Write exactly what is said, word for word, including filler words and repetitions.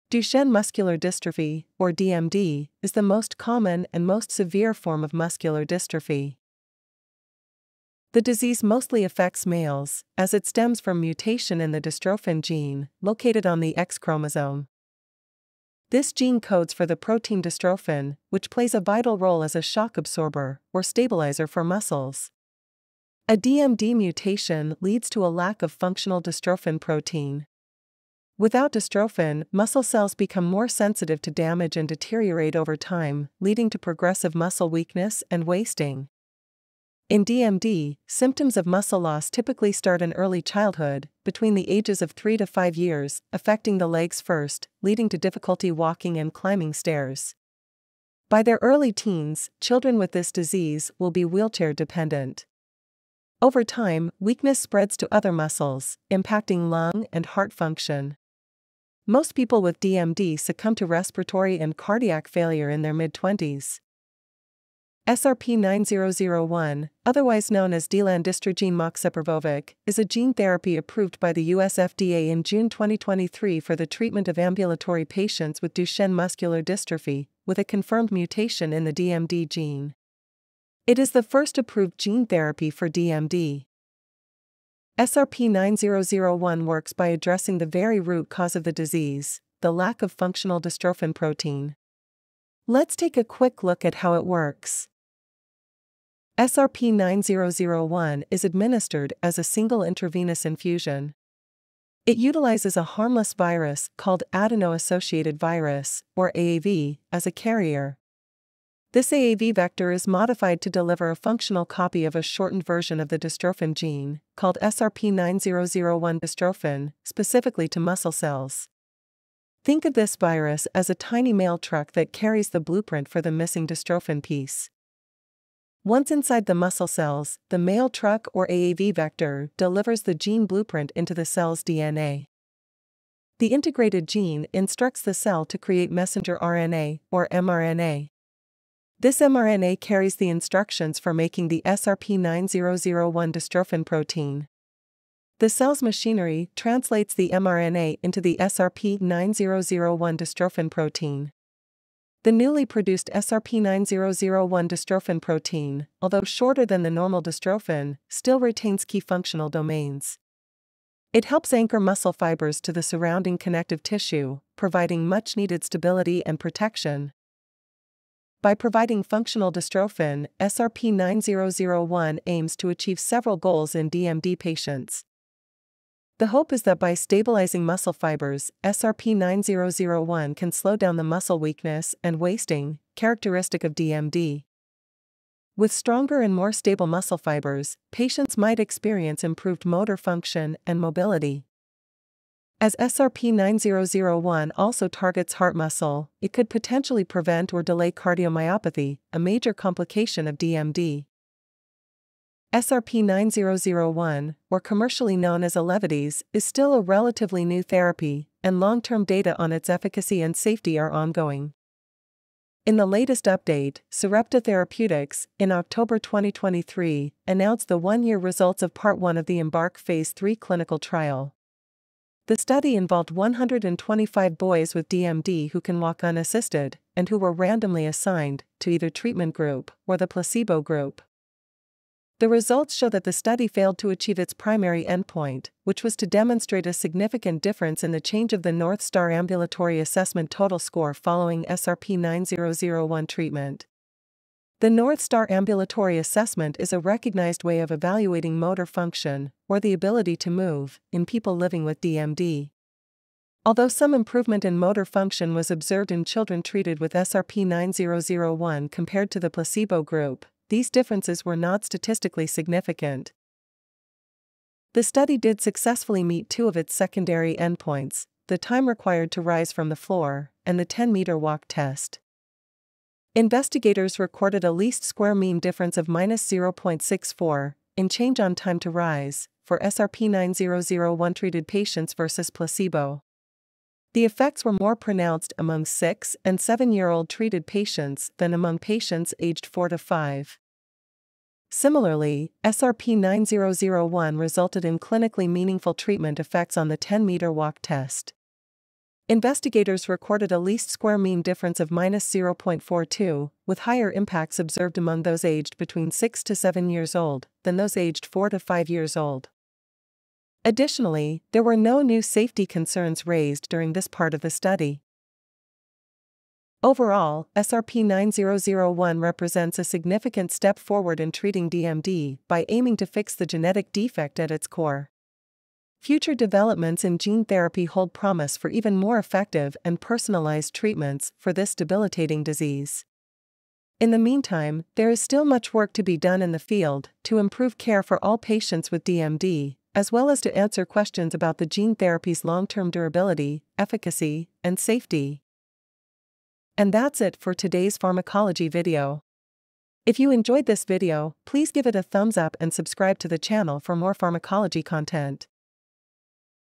Duchenne muscular dystrophy, or D M D, is the most common and most severe form of muscular dystrophy. The disease mostly affects males, as it stems from mutation in the dystrophin gene, located on the X chromosome. This gene codes for the protein dystrophin, which plays a vital role as a shock absorber or stabilizer for muscles. A D M D mutation leads to a lack of functional dystrophin protein. Without dystrophin, muscle cells become more sensitive to damage and deteriorate over time, leading to progressive muscle weakness and wasting. In D M D, symptoms of muscle loss typically start in early childhood, between the ages of three to five years, affecting the legs first, leading to difficulty walking and climbing stairs. By their early teens, children with this disease will be wheelchair dependent. Over time, weakness spreads to other muscles, impacting lung and heart function. Most people with D M D succumb to respiratory and cardiac failure in their mid-twenties. S R P nine zero zero one, otherwise known as Delandistrogene Moxeparvovec, is a gene therapy approved by the U S F D A in June twenty twenty-three for the treatment of ambulatory patients with Duchenne muscular dystrophy, with a confirmed mutation in the D M D gene. It is the first approved gene therapy for D M D. S R P nine zero zero one works by addressing the very root cause of the disease, the lack of functional dystrophin protein. Let's take a quick look at how it works. S R P nine zero zero one is administered as a single intravenous infusion. It utilizes a harmless virus called Adeno-Associated virus, or A A V, as a carrier. This A A V vector is modified to deliver a functional copy of a shortened version of the dystrophin gene, called S R P nine zero zero one dystrophin, specifically to muscle cells. Think of this virus as a tiny mail truck that carries the blueprint for the missing dystrophin piece. Once inside the muscle cells, the mail truck or A A V vector delivers the gene blueprint into the cell's D N A. The integrated gene instructs the cell to create messenger R N A, or m R N A. This m R N A carries the instructions for making the S R P nine zero zero one dystrophin protein. The cell's machinery translates the m R N A into the S R P nine zero zero one dystrophin protein. The newly produced S R P nine zero zero one dystrophin protein, although shorter than the normal dystrophin, still retains key functional domains. It helps anchor muscle fibers to the surrounding connective tissue, providing much-needed stability and protection. By providing functional dystrophin, S R P nine zero zero one aims to achieve several goals in D M D patients. The hope is that by stabilizing muscle fibers, S R P nine zero zero one can slow down the muscle weakness and wasting, characteristic of D M D. With stronger and more stable muscle fibers, patients might experience improved motor function and mobility. As S R P nine zero zero one also targets heart muscle, it could potentially prevent or delay cardiomyopathy, a major complication of D M D. S R P nine zero zero one, or commercially known as Elevidys, is still a relatively new therapy, and long-term data on its efficacy and safety are ongoing. In the latest update, Sarepta Therapeutics, in October twenty twenty-three, announced the one-year results of Part one of the EMBARK Phase three clinical trial. The study involved one hundred twenty-five boys with D M D who can walk unassisted, and who were randomly assigned to either treatment group or the placebo group. The results show that the study failed to achieve its primary endpoint, which was to demonstrate a significant difference in the change of the North Star Ambulatory Assessment total score following S R P nine zero zero one treatment. The North Star Ambulatory Assessment is a recognized way of evaluating motor function, or the ability to move, in people living with D M D. Although some improvement in motor function was observed in children treated with S R P nine zero zero one compared to the placebo group, these differences were not statistically significant. The study did successfully meet two of its secondary endpoints, the time required to rise from the floor, and the ten-meter walk test. Investigators recorded a least square mean difference of minus zero point six four in change on time to rise for S R P nine zero zero one treated patients versus placebo. The effects were more pronounced among six and seven-year-old treated patients than among patients aged four to five. Similarly, S R P nine zero zero one resulted in clinically meaningful treatment effects on the ten-meter walk test. Investigators recorded a least square mean difference of minus zero point four two, with higher impacts observed among those aged between six to seven years old than those aged four to five years old. Additionally, there were no new safety concerns raised during this part of the study. Overall, S R P nine thousand one represents a significant step forward in treating D M D by aiming to fix the genetic defect at its core. Future developments in gene therapy hold promise for even more effective and personalized treatments for this debilitating disease. In the meantime, there is still much work to be done in the field to improve care for all patients with D M D, as well as to answer questions about the gene therapy's long-term durability, efficacy, and safety. And that's it for today's pharmacology video. If you enjoyed this video, please give it a thumbs up and subscribe to the channel for more pharmacology content.